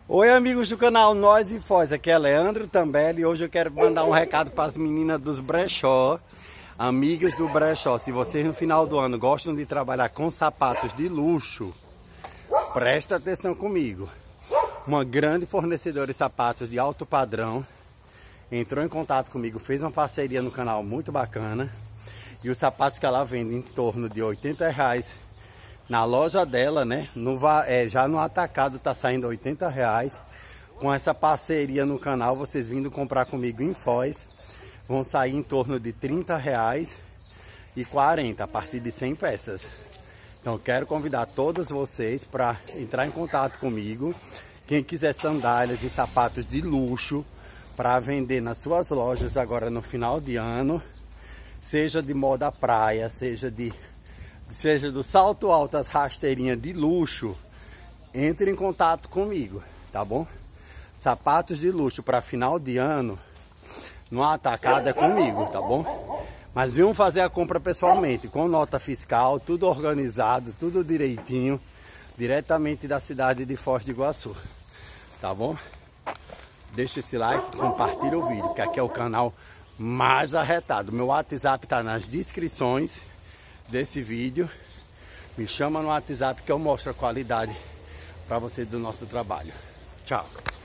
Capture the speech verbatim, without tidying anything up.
Oi, amigos do canal Nós e Foz, aqui é Leandro Tambelli e hoje eu quero mandar um recado para as meninas dos brechó, amigas do brechó. Se vocês no final do ano gostam de trabalhar com sapatos de luxo, presta atenção comigo. Uma grande fornecedora de sapatos de alto padrão entrou em contato comigo, fez uma parceria no canal muito bacana. E os sapatos que ela vende em torno de oitenta reais na loja dela, né? No, é, já no atacado tá saindo oitenta reais. Com essa parceria no canal, vocês vindo comprar comigo em Foz, vão sair em torno de trinta reais e quarenta a partir de cem peças. Então eu quero convidar todas vocês para entrar em contato comigo. Quem quiser sandálias e sapatos de luxo para vender nas suas lojas agora no final de ano, seja de moda praia, seja de seja do salto alto, as rasteirinhas de luxo, entre em contato comigo, tá bom? Sapatos de luxo para final de ano, no atacado é comigo, tá bom? Mas venham fazer a compra pessoalmente, com nota fiscal, tudo organizado, tudo direitinho, diretamente da cidade de Foz do Iguaçu, tá bom? Deixa esse like, compartilha o vídeo, que aqui é o canal mais arretado. Meu WhatsApp tá nas descrições desse vídeo. Me chama no WhatsApp que eu mostro a qualidade para vocês do nosso trabalho. Tchau!